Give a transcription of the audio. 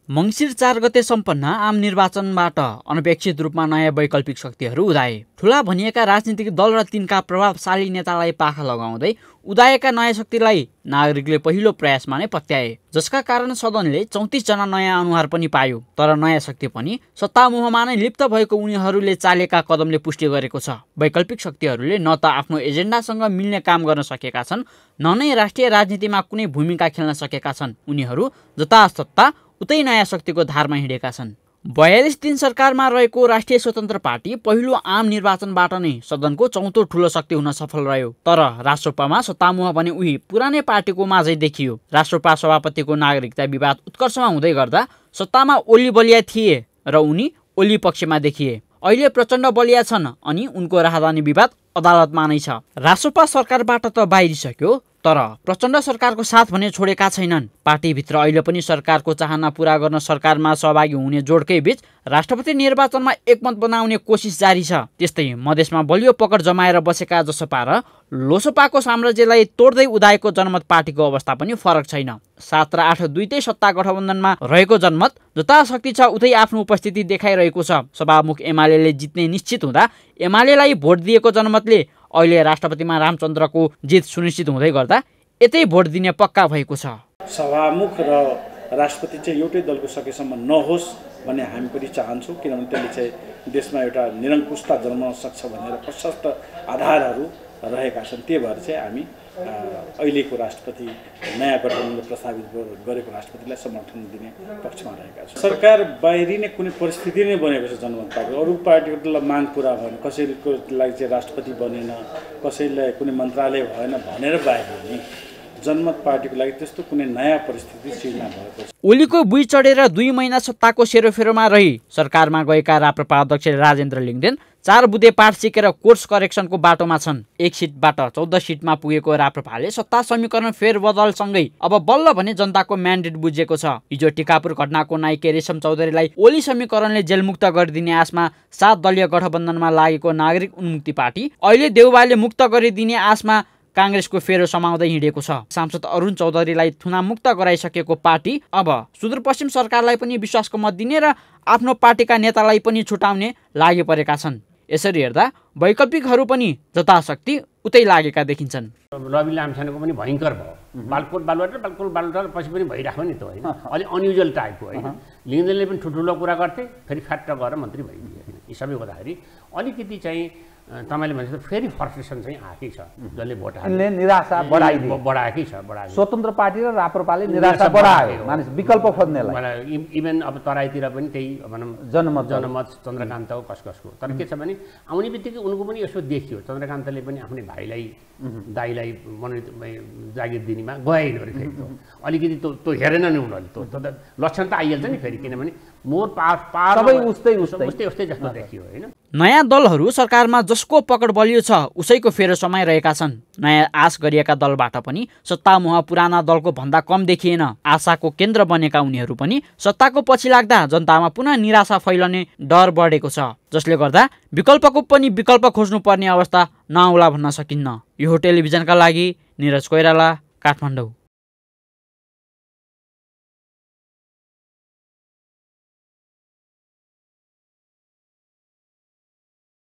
मङ्सिर 4 गते सम्पन्न आम निर्वाचनबाट अनपेक्षित रूपमा नयाँ वैकल्पिक शक्तिहरू उदाए। ठूला भनिएका राजनीतिक दल र तिनका प्रभावशाली नेतालाई पाखा लगाउँदै उदाएका नयाँ शक्तिलाई नागरिकले पहिलो प्रयासमा नै पत्याए, जसका कारण सदनले 34 जना नयाँ अनुहार पनि पायो। तर नयाँ शक्ति पनि सत्तामोहमा नै लिप्त भएको उनीहरूले चालेका कदमले पुष्टि गरेको छ। वैकल्पिक शक्तिहरूले न त आफ्नो एजेन्डासँग मिल्ने काम गर्न सकेका छन्, न नै राष्ट्रिय राजनीतिमा कुनै भूमिका खेल्न सकेका छन्। उनीहरू जतासत्ता उतै नयाँ शक्तिको धारमा हिँडेका छन्। 42 दिन सरकारमा रहेको राष्ट्रिय स्वतन्त्र पार्टी पहिलो आम निर्वाचनबाट नै सदनको चौथो ठूलो शक्ति हुन सफल रह्यो। तर राष्ट्रपामा सत्तामोह भने उही पुरानै पार्टीको माझै देखियो। राष्ट्रपा सभापतिको नागरिकता विवाद उत्कर्षमा हुँदै गर्दा सत्तामा ओली बलिया थिए र उनी ओली पक्षमा देखिए। अहिले प्रचण्ड बलिया छन् अनि उनको राजधानी विवाद अदालतमा नै छ। राष्ट्रपा सरकारबाट त बाहिरिसक्यो, तर प्रचण्ड सरकारको साथ भने छोडेका छैनन्। पार्टीभित्र अहिले पनि सरकारको चाहना पूरा गर्न सरकारमा सहभागी हुने जोडकै बीच राष्ट्रपति निर्वाचनमा एकमत बनाउने कोसिस जारी छ। त्यस्तै मधेसमा बलियो पकड जमाएर बसेका जसपा र लोसपाको साम्राज्यलाई तोड्दै उदाएको जनमत पार्टीको अवस्था पनि फरक छैन। 7 र 8 दुईटै सत्ता गठबन्धनमा रहेको जनमत जताशक्ति छ उतै आफ्नो उपस्थिति देखाइरहेको छ। सभामुख एमाले जित्ने निश्चित हुँदा एमालेलाई भोट दिएको जनमतले अहिले राष्ट्रपतिमा रामचन्द्रको जित सुनिश्चित हुँदै गर्दा यतै भोट दिने पक्का भएको छ। सभामुख र राष्ट्रपति चाहिँ एउटै दलको सकेसम्म नहोस् भन्ने हामी पनि चाहन्छौँ, किनभने त्यसले चाहिँ देशमा एउटा निरङ्कुशता जन्माउन सक्छ भनेर प्रशस्त आधारहरू रहेका छन्। त्यही भएर चाहिँ हामी अहिलेको राष्ट्रपति नयाँ गठबन्धनले प्रस्तावित गरेको राष्ट्रपतिलाई समर्थन दिने पक्षमा रहेका छौँ। सरकार बाहिरिने कुनै परिस्थिति नै बनेको छ जनमत पार्टी। अरू पार्टीहरूलाई माग पुरा भएन, कसैको लागि चाहिँ राष्ट्रपति बनेन, कसैलाई कुनै मन्त्रालय भएन भनेर बाहिरिने जनमत पार्टीको लागि त्यस्तो कुनै नयाँ परिस्थिति सिर्जना भएको छ। ओलीको बुई चढेर 2 महिना सत्ताको सेरोफेरोमा रही सरकारमा गएका राप्रपा अध्यक्ष राजेन्द्र लिङ्गदेन 4 बुँदे पाठ सिकेर कोर्स करेक्सनको बाटोमा छन्। 1 सिटबाट 14 सिटमा पुगेको राप्रपाले सत्ता समीकरण फेरबदलसँगै अब बल्ल भने जनताको म्यान्डेट बुझेको छ। हिजो टिकापुर घटनाको नायिके रेशम चौधरीलाई ओली समीकरणले जेलमुक्त गरिदिने आशमा 7 दलीय गठबन्धनमा लागेको नागरिक उन्मुक्ति पार्टी अहिले देउबाले मुक्त गरिदिने आशमा काङ्ग्रेसको फेरो समाउँदै हिँडेको छ। सांसद अरुण चौधरीलाई थुना मुक्त गराइसकेको पार्टी अब सुदूरपश्चिम सरकारलाई पनि विश्वासको मत दिने र आफ्नो पार्टीका नेतालाई पनि छुटाउने लागि परेका छन्। यसरी हेर्दा वैकल्पिकहरू पनि जताशक्ति उतै लागेका देखिन्छन्। रवि लामछानेको पनि भयङ्कर भयो। बालकोट बालुवाटा पछि पनि भइरहेको नि त होइन, अलिक अनयुजुअल टाइपको होइन। लिङ्गदेनले पनि ठुल्ठुलो कुरा गर्थे, फेरि फ्याट्ट गरेर मन्त्री भइदिए होइन। यी सबै हुँदाखेरि अलिकति चाहिँ तपाईँले भनेको फेरि फ्रस्ट्रेसन चाहिँ आएकै छ। जसले भोट हाल्ने निराशा बढाएकै छ। स्वतन्त्र पार्टी र राप्रपाले निराशा बढायो, मानिस विकल्प खोज्नेलाई। इभन अब तराईतिर पनि त्यही भनौँ जनमत चन्द्रकान्तको कसको। तर के छ भने आउने बित्तिकै उनको पनि यसो देखियो, चन्द्रकान्तले पनि आफ्नै भाइलाई दाइलाई मनोनित जागिर दिनेमा गएन अरे फेरि अलिकति त्यो हेरेन नि उनीहरूले। त्यो लक्षण त आइहाल्छ नि फेरि, किनभने मोर पावर उस्तै जस्तो देखियो होइन। नयाँ दलहरू सरकारमा जसको पकड बलियो छ उसैको फेरो समाइरहेका छन्। नयाँ आश गरिएका दलबाट पनि सत्तामोह पुराना दलको भन्दा कम देखिएन। आशाको केन्द्र बनेका उनीहरू पनि सत्ताको पछि लाग्दा जनतामा पुनः निराशा फैलने डर बढेको छ, जसले गर्दा विकल्पको पनि विकल्प खोज्नुपर्ने अवस्था नआउला भन्न सकिन्न। यो टेलिभिजनका लागि निरज कोइराला, काठमाडौँ।